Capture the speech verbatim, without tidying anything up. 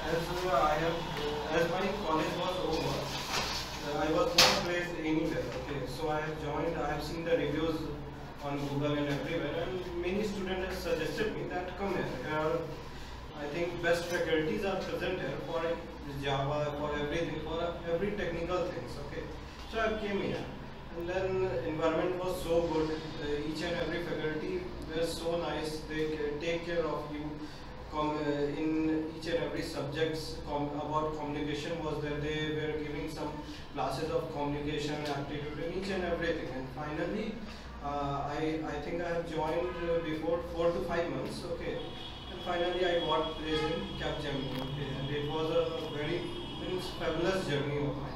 As uh, I have, uh, as my college was over, uh, I was not placed anywhere. Okay, so I have joined. I have seen the reviews on Google and everywhere, and many students have suggested me that come here. Here are, I think, best faculties are present here for Java, for everything, for every technical things. Okay, so I came here, and then environment was so good. Uh, each and every faculty were so nice. They ca- take care of you. Com uh, in each and every subjects com about communication was there. They were giving some classes of communication aptitude in each and everything. And finally, uh, I I think I have joined uh, before four to five months. Okay, and finally I got placed in Capgemini. Okay, and it was a very means fabulous journey of mine.